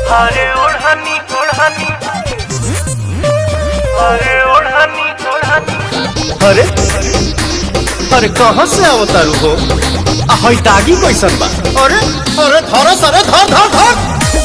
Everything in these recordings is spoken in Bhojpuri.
अरे ओढ़नी ओढ़नी, अरे ओढ़नी ओढ़नी। अरे अरे कहाँ से आवतारू हो? हई दागी कैसन बा? अरे अरे धर सरे धर धर धर।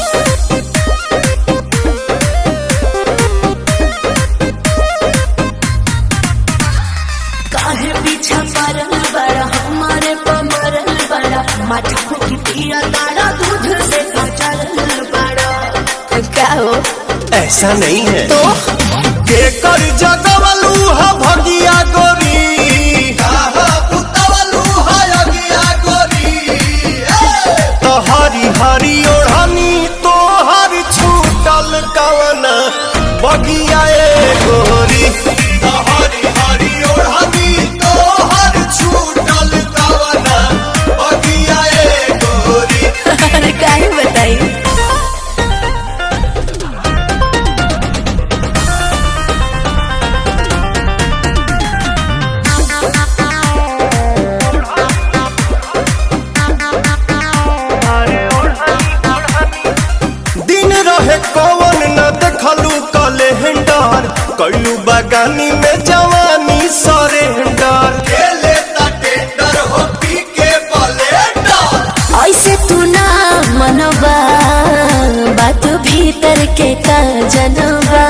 काहे पीछा परल बड़ा हमारे पमरल बड़ा माटी फूकी पिया तारा दूध से काचल बड़ा। क्या हो? ऐसा नहीं है तो के कर जगवलू हा भगिया गोरी, काहा पुतवलू हा अगिया गोरी। तो हरी हरी ओढ़नी तो हर छूटल कवन बगिया ए गोरी। तो हरी हरी ओढ़नी तो हर छूटल कवन बगिया ए गोरी। अरे काहे बताई? कौन न देखलू कैलेंडर, कैलू बगानी में जवानी सरेंडर। खेले ता टेंडर हो पी के ब्लेंडर। ऐसे तू ना मनोबा बात भीतर के का जनबा।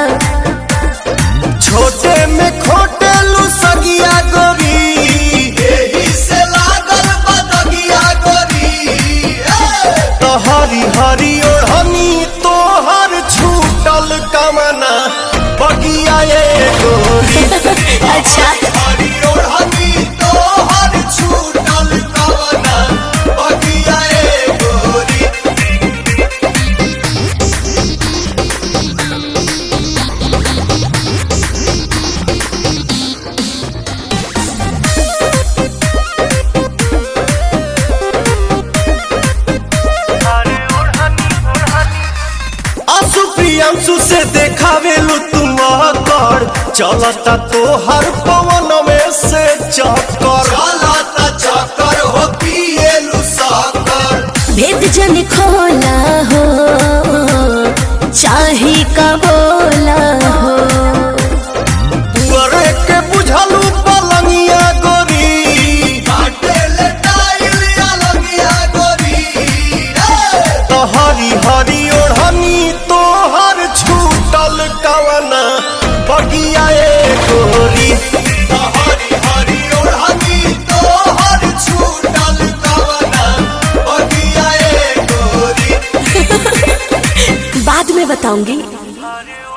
छोटे में खोटे लू सगिया गोरी, एही से लागल बदगिया गोरी। तो हरी हरी ओढ़नी तो हर छूटल कमना बगिया ए गोरी। अच्छा हरी ओढ़नी तो हर छूटल कमना बगिया ए गोरी। प्रियांशु से देखावेलू तुम कर, चलता तो हर पवन में से चक्कर। चलता चक्कर हो पिएलू साकर। भेद जन खोला हो चाहे का बोला हो। पुअरे के बुझलू पलंगिया गोरी, काटे ले टाइल अलगिया गोरी। तो हरी हरी ओढ़नी तो हर छूटल कवना बगिया ए गोरी। तो हरी हरी ओढ़नी तो हर छूटल कवना बगिया ए गोरी। बाद में बताऊंगी। अरे